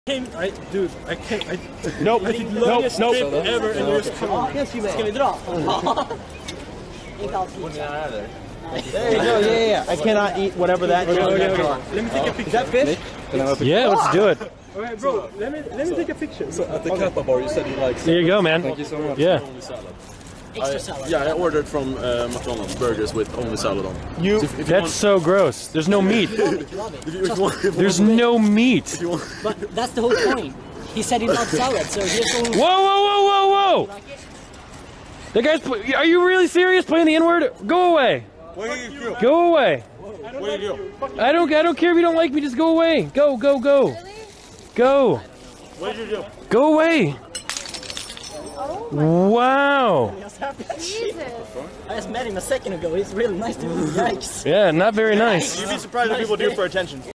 Dude, I can't. Nope. Nope. Ever in your school. Yes, you may. Ska vi dra? Inte alls. There you go. Yeah. I cannot eat whatever that is. Okay. Let me take a picture. Is that fish? Yeah, let's do it. Alright, bro. Let me take a picture. So at the Kappa bar, you said you like. There you go, man. Thank you so much. Yeah. Only salad. Extra salad. Yeah, I ordered from McDonald's burgers with only salad on. That's so gross. There's no meat. There's no meat. But that's the whole point. He said he loved salad, so here's only. Whoa! The guy's. Are you really serious? Playing the N-word? Go away. Go away. I don't care if you don't like me. Just go away. Go. Go. What did you do? Go away. Wow. Jesus. I just met him a second ago. He's really nice to me. Yikes. Yeah, not very nice. You'd be surprised what people do for attention.